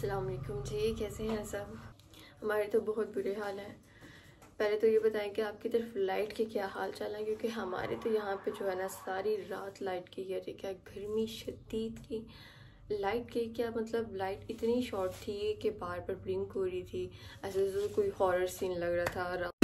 अस्सलाम वालेकुम जी, कैसे हैं सब। हमारे तो बहुत बुरे हाल हैं। पहले तो ये बताएं कि आपकी तरफ लाइट के क्या हाल चाल है, क्योंकि हमारे तो यहाँ पे जो है ना सारी रात लाइट की है। ठीक है, गर्मी शदीद थी। लाइट के क्या मतलब, लाइट इतनी शॉर्ट थी कि बार बार ब्लिंक हो रही थी, ऐसे जैसे कोई हॉरर सीन लग रहा था। रात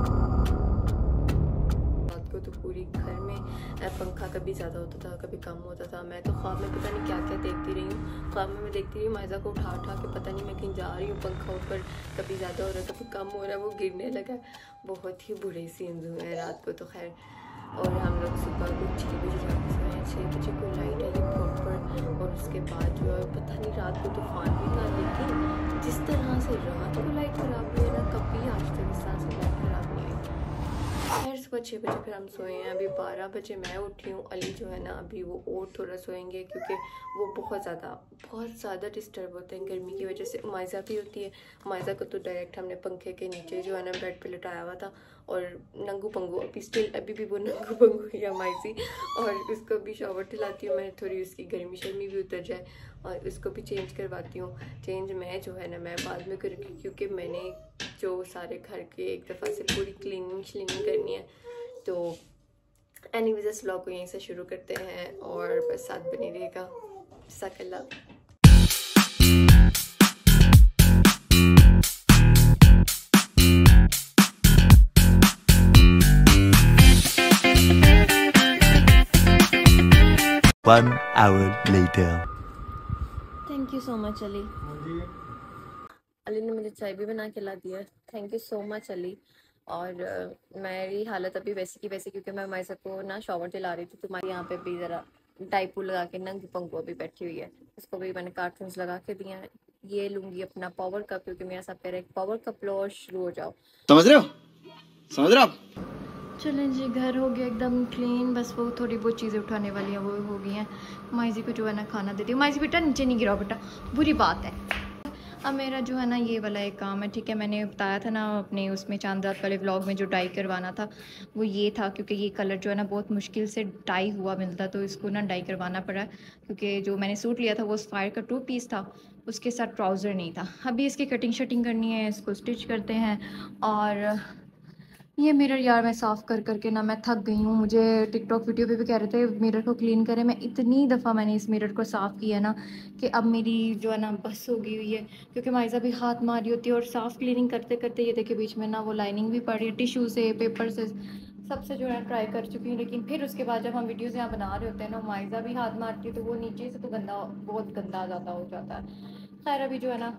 को तो पूरी घर में पंखा कभी ज़्यादा होता था, कभी कम होता था। मैं तो ख्वाब में पता नहीं क्या क्या देखती रही हूँ। ख्वाब में मैं देखती रही हूँ माइजा को उठा उठा के, पता नहीं मैं कहीं जा रही हूँ, पंखा ऊपर कभी ज़्यादा हो रहा है कभी कम हो रहा है, वो गिरने लगा। बहुत ही बुरे सीन्स हुए हैं रात को तो खैर। और हम लोग सुबह को 6 बजे जाके सोए हैं। 6 बजे को लाइट आई प्रॉपर, और उसके बाद जो है पता नहीं रात को तूफान भी था, लेकिन जिस तरह से रात को लाइट ख़राब हुई है ना, कभी आज तक इस तरह से लाइट ख़राब नहीं हुई। खैर सुबह 6 बजे फिर हम सोए हैं। अभी 12 बजे मैं उठी हूँ। अली जो है ना अभी वो और थोड़ा सोएंगे, क्योंकि वो बहुत ज़्यादा डिस्टर्ब होते हैं गर्मी की वजह से। माइजा भी होती है। माइजा को तो डायरेक्ट हमने पंखे के नीचे जो है ना बेड पे लिटाया हुआ था, और नंगू पंगू अभी भी वो नंगू पंगू या माइजी। और उसको भी शॉवर दिलाती हूँ मैं, थोड़ी उसकी गर्मी शर्मी भी उतर जाए, और उसको भी चेंज करवाती हूँ। चेंज मैं जो है ना मैं बाद में करूँगी, क्योंकि मैंने जो सारे घर के एक दफ़ा से पूरी क्लीनिंग श्लीनिंग करनी है। तो एनीवेज इस व्लॉग को यहीं से शुरू करते हैं, और बस साथ बने रहेगा। जज़ाकल्लाह। One hour later. Thank you so much Ali. Ali ने मुझे चाय भी बना के ला दिया। Thank you so much Ali. और मेरी हालत अभी वैसी की वैसी, क्योंकि मैं माइसा को ना शॉवर दिला रही थी। तुम्हारे यहाँ पे भी ज़रा डाइपू लगा के नंगी पंगू अभी बैठी हुई है, उसको भी मैंने कार्टून्स लगा के दिए हैं। ये लूँगी अपना पावर कप, क्योंकि मेरा सब कह रहा है पावर कप लो और शुरू हो जाओ। समझ रहे हो आप? चलें जी, घर हो गया एकदम क्लीन। बस वो थोड़ी बहुत चीज़ें उठाने वाली हैं, वो हो गई हैं। माइजी को जो है ना खाना देती हूँ। माइजी बेटा नीचे नहीं गिराओ बेटा, बुरी बात है। अब मेरा जो है ना ये वाला एक काम है। ठीक है, मैंने बताया था ना अपने उसमें चांद रात वाले व्लॉग में, जो डाई करवाना था वो ये था, क्योंकि ये कलर जो है ना बहुत मुश्किल से डाई हुआ मिलता, तो इसको ना डाई करवाना पड़ा। क्योंकि जो मैंने सूट लिया था वो फायर का 2 पीस था, उसके साथ ट्राउज़र नहीं था। अभी इसकी कटिंग शटिंग करनी है, इसको स्टिच करते हैं। और ये मिरर यार मैं साफ़ कर करके ना मैं थक गई हूँ। मुझे टिकटॉक वीडियो पे भी कह रहे थे मिरर को क्लीन करें। मैं इतनी दफ़ा मैंने इस मिरर को साफ़ किया ना कि अब मेरी जो है ना बस हो गई हुई है, क्योंकि माइज़ा भी हाथ मारी होती है। और साफ़ क्लीनिंग करते करते ये देखिए बीच में ना वो लाइनिंग भी पड़ी है, टिशू से पेपर से सबसे जो है ट्राई कर चुकी हूँ। लेकिन फिर उसके बाद जब हम वीडियोज़ यहाँ बना रहे होते हैं ना, माइज़ा भी हाथ मारती है, तो वो नीचे से तो गंदा, बहुत गंदा ज़्यादा हो जाता है। खैर अभी जो है ना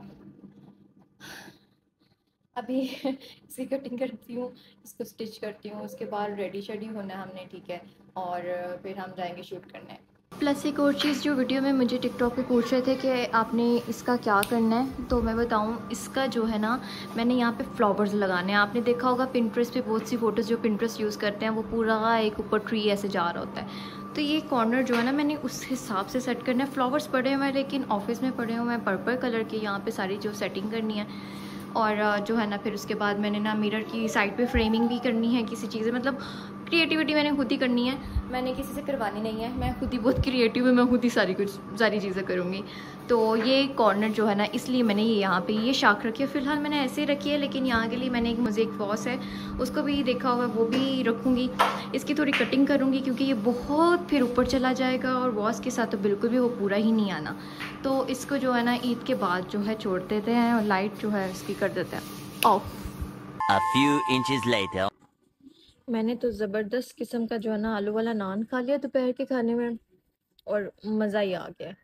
अभी इसकी कटिंग करती हूँ, इसको स्टिच करती हूँ, उसके बाद रेडी शेडी होना है हमने। ठीक है, और फिर हम जाएंगे शूट करने। प्लस एक और चीज़ जो वीडियो में मुझे टिकटॉक पे पूछ रहे थे कि आपने इसका क्या करना है, तो मैं बताऊँ इसका जो है ना मैंने यहाँ पे फ्लावर्स लगाने हैं। आपने देखा होगा पिंटरेस्ट पे बहुत सी फ़ोटोज़ जो पिंटरेस्ट यूज़ करते हैं, वो पूरा एक ऊपर ट्री ऐसे जा रहा होता है। तो ये कॉर्नर जो है ना मैंने उस हिसाब से सेट करना है। फ्लावर्स पड़े हुए हैं, लेकिन ऑफिस में पड़े हुए हैं पर्पल कलर के। यहाँ पे सारी जो सेटिंग करनी है, और जो है ना फिर उसके बाद मैंने ना मिरर की साइड पे फ्रेमिंग भी करनी है किसी चीज़। मतलब क्रिएटिविटी मैंने खुद ही करनी है, मैंने किसी से करवानी नहीं है। मैं खुद ही बहुत क्रिएटिव हूँ, मैं खुद ही सारी चीज़ें करूँगी। तो ये कॉर्नर जो है ना, इसलिए मैंने ये यहाँ पे ये शाख रखी है। फ़िलहाल मैंने ऐसे ही रखी है, लेकिन यहाँ के लिए मैंने मुझे एक वॉस है, उसको भी देखा होगा, वो भी रखूँगी। इसकी थोड़ी कटिंग करूँगी, क्योंकि ये बहुत फिर ऊपर चला जाएगा, और वॉस के साथ तो बिल्कुल भी वो पूरा ही नहीं आना। तो इसको जो है ना ईद के बाद जो है छोड़ देते हैं, और लाइट जो है इसकी कर देते हैं off. A few inches later. मैंने तो ज़बरदस्त किस्म का जो है ना आलू वाला नान खा लिया दोपहर के खाने में, और मज़ा ही आ गया।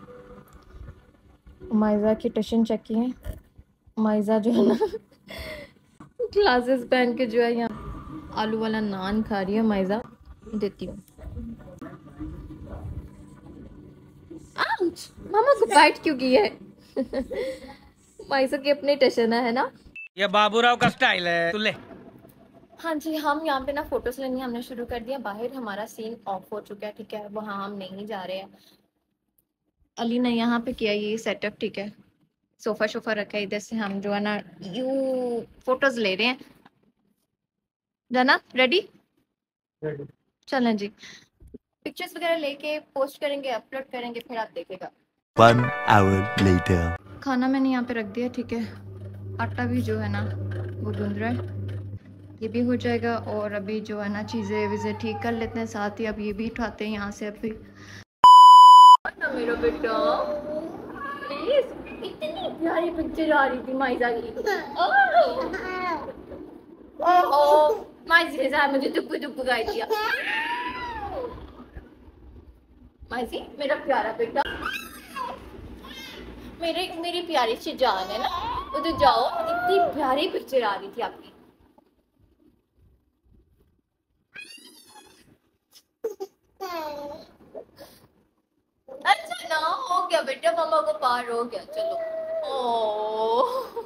माइज़ा की टशन चेक किए। माइज़ा जो है ना ग्लासेस पहन के जो है यहाँ आलू वाला नान खा रही है। माइज़ा देती हूँ। मामा को बाइट क्यों की है? माइज़ा की अपनी टशन है ना। ये बाबूराव का स्टाइल है, तू ले। हाँ जी, हम यहाँ पे ना फोटोज लेनी हमने शुरू कर दिया। बाहर हमारा सीन ऑफ हो चुका है। ठीक है, वहाँ हम नहीं जा रहे हैं। अली ने यहाँ पे किया ये सेटअप। ठीक है, सोफा शोफा रखा है, इधर से हम जो है ना यू फोटोज ले रहे हैं। जाना रेडी? चलें जी, पिक्चर्स वगैरह लेके पोस्ट करेंगे, अपलोड करेंगे, फिर आप देखेगा। 1 hour later. खाना मैंने यहाँ पे रख दिया, ठीक है। आटा भी जो है ना वो गूंद रहा है, ये भी हो जाएगा। और अभी जो है ना चीज़ें विज़े ठीक कर लेते हैं, साथ ही अब ये भी उठाते हैं यहाँ से। अभी ना मेरा बेटा प्लीज, इतनी प्यारी पिक्चर आ रही थी माइजा की। ओह माइजी के साथ मुझे दुप्पू दुप्पू गाय दिया। माइजी मेरा प्यारा बेटा, मेरी प्यारी सी जान है ना, उधर जाओ, इतनी प्यारी पिक्चर आ रही थी आपकी। अच्छा ना हो गया बेटा, मम्मा को पार हो गया, चलो। ओ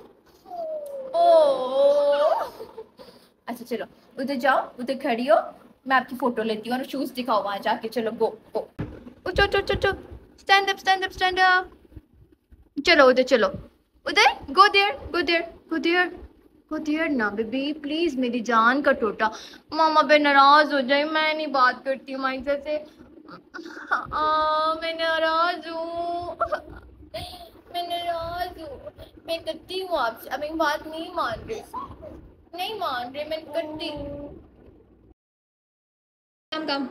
अच्छा चलो उधर जाओ, उधर खड़ी हो, मैं आपकी फोटो लेती हूँ और शूज दिखाओ वहां जाके। चलो गो गो, उठो उठो उठो, stand up stand up stand up. चलो उधर चलो, उधर go there go there go there go there ना बेबी प्लीज, मेरी जान का टोटा। मामा पे नाराज हो जाए, मैं नहीं बात करती हूँ माइजा से। मैं नाराज हूँ, मैं नाराज हूँ, मैं करती हूँ आपसे। अब एक बात नहीं मान रही, नहीं मान रहे, मैं करती हूँ काम काम।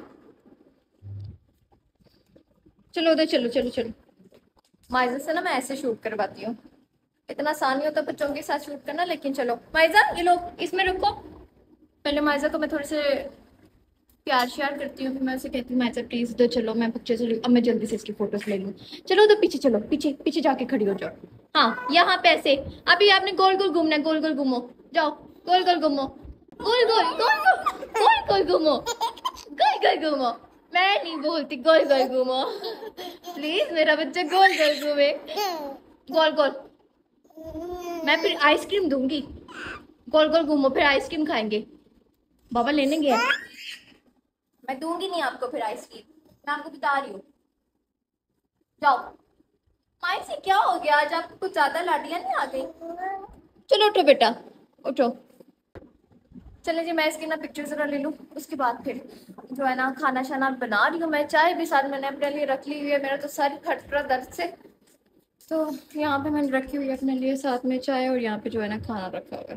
चलो उधर चलो चलो चलो। माइजा से ना मैं ऐसे शूट करवाती हूँ, इतना आसान नहीं होता बच्चों के साथ शूट करना, लेकिन चलो। माइजा ये लोग इसमें रुको, पहले माइजा को मैं थोड़े से प्यार श्यार करती हूँ, फिर मैं उसे कहती हूँ माइजा प्लीज उधर चलो, मैं पिक्चर से अब मैं जल्दी से इसकी फोटोज ले लूँ। चलो उधर पीछे चलो, पीछे पीछे जाके खड़ी हो जाओ। हाँ यहाँ पे ऐसे, अभी आपने गोल गोल घूमना है, गोल गोल घूमो, जाओ गोल गोल घूमो, गोल गोल गोल गोल गोल घूमो, गोल गोल घूमो। मैं नहीं बोलती, गोल गोल घूमो प्लीज, मेरा बच्चा गोल गोल घूमे, गोल गोल। मैं फिर आइसक्रीम दूंगी, गोल गोल घूमो, फिर आइसक्रीम खाएंगे। बाबा लेने गया, मैं दूंगी नहीं आपको फिर आइसक्रीम, मैं आपको बता रही हूँ। जाओ। माई से क्या हो गया आज, आपको कुछ ज्यादा लाडियां नहीं आ गई? चलो उठो बेटा उठो। चले जी मैं इसकी ना पिक्चर जरा ले लूँ, उसके बाद फिर जो है ना खाना शाना बना रही हूँ मैं। चाय भी साथ मैंने अपने लिए रख ली हुई है, मेरा तो सर फट रहा दर्द से, तो यहाँ पे मैंने रखी हुई है अपने लिए साथ में चाय, और यहाँ पे जो है ना खाना रखा हुआ है।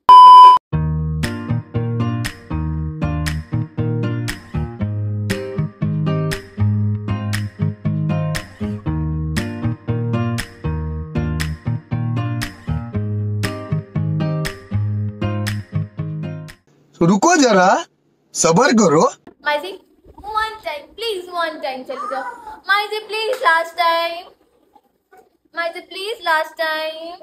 रुको जरा, सबर करो। माइजी one time please, one time चले जाओ। माइजी प्लीज लास्ट टाइम, माइजी प्लीज लास्ट टाइम।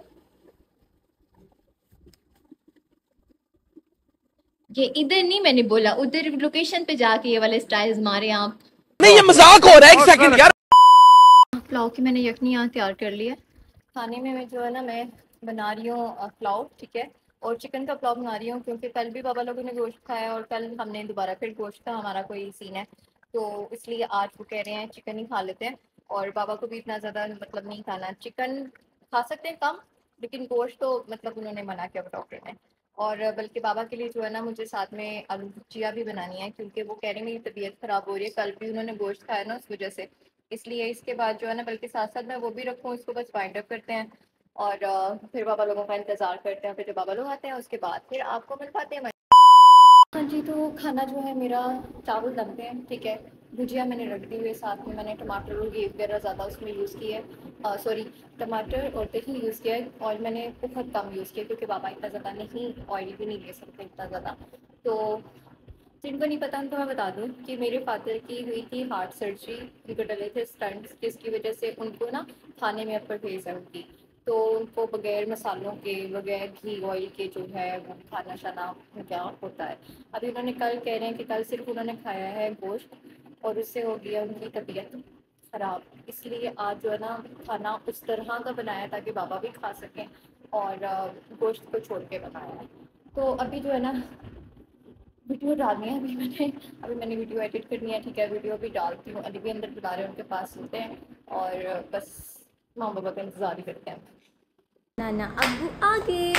ये इधर नहीं, मैंने बोला उधर लोकेशन पे जाके ये वाले स्टाइल्स मारे आप। नहीं ये मजाक हो रहा है, एक सेकंड यार। पुलाव की मैंने यखनी यहाँ तैयार कर लिया। खाने में मैं जो है ना मैं बना रही हूँ पुलाव, ठीक है, और चिकन का पुलाव बना रही हूँ, क्योंकि कल भी बाबा लोगों ने गोश्त खाया और कल हमने दोबारा फिर गोश्त का हमारा कोई सीन है, तो इसलिए आज वो कह रहे हैं चिकन ही खा लेते हैं। और बाबा को भी इतना ज़्यादा मतलब नहीं खाना, चिकन खा सकते हैं कम, लेकिन गोश्त तो मतलब उन्होंने मना किया डॉक्टर ने। और बल्कि बाबा के लिए जो है ना मुझे साथ में आलू भुजिया भी बनानी है, क्योंकि वो कह रहे हैं मेरी तबीयत ख़राब हो रही है, कल भी उन्होंने गोश्त खाया ना उस वजह से, इसलिए इसके बाद जो है ना बल्कि साथ साथ मैं वो भी रखूँ, इसको बस वाइंड अप करते हैं और फिर बाबा लोगों का इंतज़ार करते हैं। फिर जब बाबा लोग आते हैं उसके बाद फिर आपको मिल पाते हैं। हाँ जी, तो खाना जो है मेरा चावल लगते हैं, ठीक है, भुजिया मैंने रख दी हुई है, साथ में मैंने टमाटर और घी वगैरह ज़्यादा उसमें यूज़ किया है, सॉरी टमाटर और दही यूज़ किया है। ऑयल मैंने बहुत कम यूज़ किया, क्योंकि बाबा इतना ज़्यादा नहीं ऑयल भी नहीं ले सकते इतना ज़्यादा। तो जिनको नहीं पता तो मैं बता दूं कि मेरे फादर की हुई थी हार्ट सर्जरी, उनको डले थे स्टंट्स, जिसकी वजह से उनको ना खाने में अपर फेस है उनकी, तो उनको बगैर मसालों के बगैर घी ऑयल के जो है वो खाना शाना क्या होता है। अभी उन्होंने कल कह रहे हैं कि कल सिर्फ उन्होंने खाया है गोश्त और उससे हो गया उनकी तबीयत ख़राब, इसलिए आज जो है ना खाना उस तरह का बनाया ताकि बाबा भी खा सकें, और गोश्त को छोड़ के बनाया है। तो अभी जो है ना वीडियो डालनी है, अभी मैंने वीडियो एडिट करनी है, ठीक है, वीडियो भी डालती हूँ। अली भी अंदर बुला रहे हैं, उनके पास सुनते हैं और बस माँ बाबा का इंतज़ार ही करते हैं। नाना अब्बू आ गए,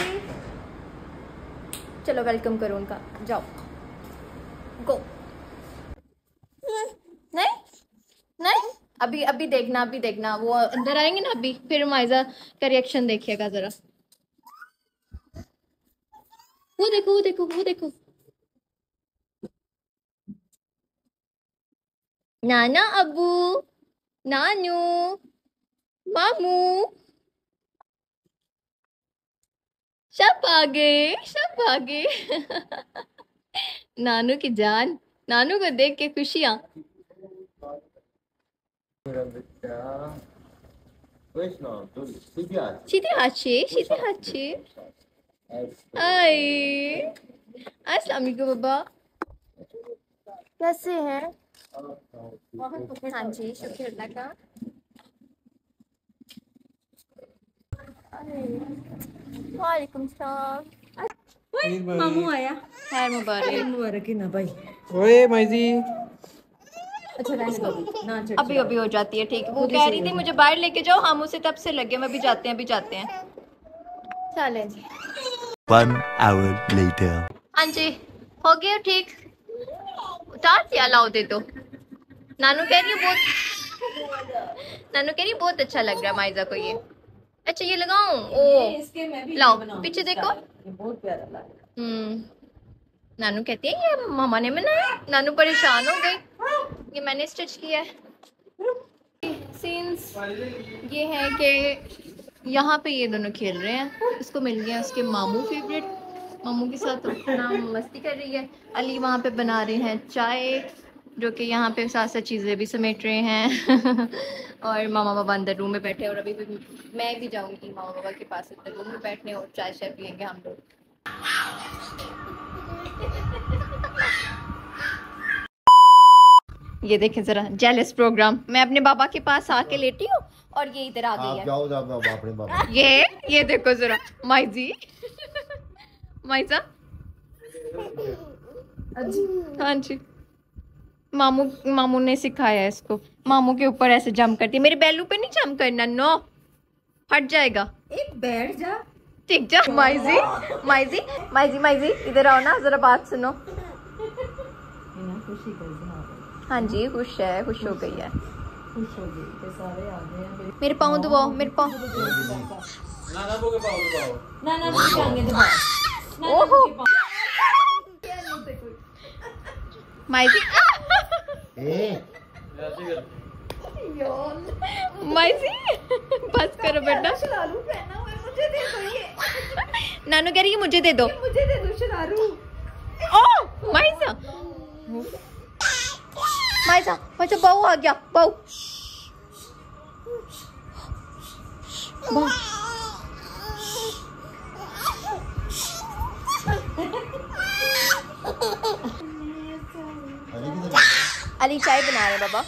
चलो वेलकम करो उनका, जाओ गो। नहीं नहीं अभी अभी देखना वो अंदर आएंगे ना अभी, फिर माइजा का रिएक्शन देखिएगा जरा। वो देखो नाना, अबू, नानू, मामू सब आ गए नानू की जान, नानू को देख के खुशियां। सीधे हाथ से आए। अस्सलाम वालेकुम बाबा, कैसे हैं? हाँ जी, शुक्र अल्लाह का। वालेकुम सलाम। मामू आया। खैर मुबारक। मुबारक ही ना भाई। ओए माइजी, अच्छा रहने दो अभी। ना चल अभी हो जाती है ठीक। वो कह रही थी मुझे बाहर लेके जाओ, हम उसे तब से लगे हम अभी जाते हैं। चलें जी। 1 hour later. हाँ जी, हो गया ठीक। उतार दिया, लाओ दे दो। नानू कह रही है बहुत अच्छा लग रहा है माइजा को ये। अच्छा ये लगाऊं? इसके मैं भी लाओ बनाऊंगी। पीछे देखो। ये बहुत प्यारा लग रहा है। नानू कहती है ये मामा ने बनाया। नानू परेशान हो गई, ये मैंने स्टिच किया है। सीन्स ये है कि यहाँ पे ये दोनों खेल रहे हैं। इसको मिल गया उसके मामू फेवरेट, मामू के साथ अपना मस्ती कर रही है। अली वहाँ पे बना रहे हैं चाय, जो कि यहाँ पे साथ साथ चीज़ें भी समेट रहे हैं और मामा बाबा अंदर रूम में बैठे हैं। और अभी भी मैं भी जाऊँगी मामा बाबा के पास अंदर रूम में बैठने और चाय शाय पियेंगे हम लोग। ये देखें जरा जेलस प्रोग्राम। मैं अपने बाबा के पास आके लेटी हूँ और ये इधर आ गई है। ये देखो जरा माइजी माइजा। हाँ जी, मामू ने सिखाया है इसको। मामू के ऊपर ऐसे जंप करती है। मेरे बैलू पे नहीं जंप करना, नो हट जाएगा। एक बैठ जा। ठीक जा। माइजी इधर आओ ना, जरा बात सुनो। खुशी कर हाँ जी, खुश हो गई है। खुश हो गई के सारे आ गए हैं। मेरे पाँव दबाओ, मेरे पाँव। ना जाएंगे दबा। ओहो माइजी माइजी बस करो बेटा। नानू कह रही है मुझे दे दो शरारू। ओ माइजा बहू आ गया। बहू अली चाय बना रहे बाबा।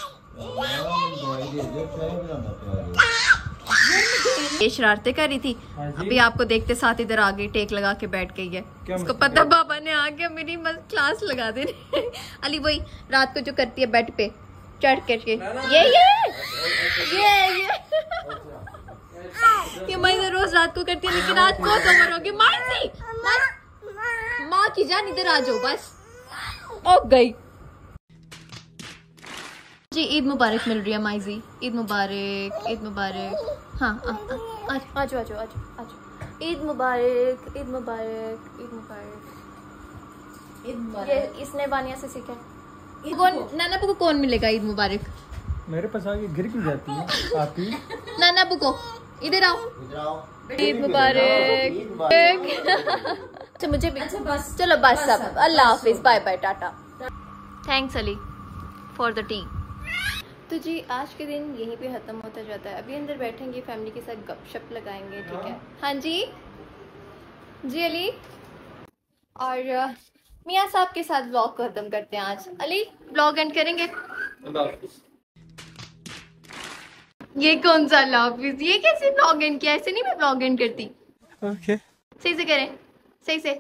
ये शरारतें कर रही थी, अभी आपको देखते साथ इधर आ गई, टेक लगा के बैठ गई है। इसको पता बाबा ने आके मेरी मस्त क्लास लगा दे। अली वही रात को जो करती है बेड पे चढ़ करके, ये मैं रोज रात को करती है, लेकिन आज को कवर होगी। माँ की जान इधर आ जाओ बस। ओ गई जी। ईद मुबारक मिल रही है माइजी। ईद मुबारक। हाँ आ जाओ। ईद मुबारक। ये इसने वानिया से सीखा। कौन नाना को कौन मिलेगा ईद मुबारक? मेरे पास आके गिर क्यों जाती है आपकी? नाना को इधर आओ। ईद मुबारक। तो मुझे भी चलो बस सब। अल्लाह हाफिज, bye bye, tata. Thanks Ali for the tea. तो जी आज के दिन यहीं पे ख़त्म होता जाता है। अभी अंदर बैठेंगे, फैमिली के साथ गपशप लगाएंगे, ठीक है? हाँ जी अली। और मियाँ साहब के साथ व्लॉग को ख़त्म करते हैं आज। अली व्लॉग एंड करेंगे। ये कौन सा लाफिज? ये कैसे व्लॉग एंड किया? ऐसे नहीं मैं व्लॉग एंड करती। ओके सही से करें, सही से।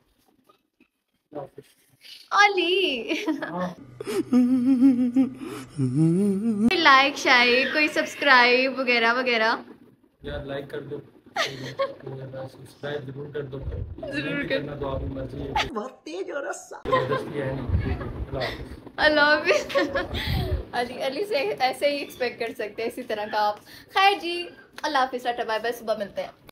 अली लाइक शायद कोई सब्सक्राइब वगैरह यार लाइक कर दो। सब्सक्राइब जरूर कर दो, जरूर करना, तो आपकी मर्जी है। बहुत तेज हो रहा जबरदस्ती है नहीं। अल्लाह हाफिज़। अली से ऐसे ही एक्सपेक्ट कर सकते हैं, इसी तरह का आप। खैर जी, अल्लाह हाफिज़, टाटा बाय बाय, सुबह मिलते हैं।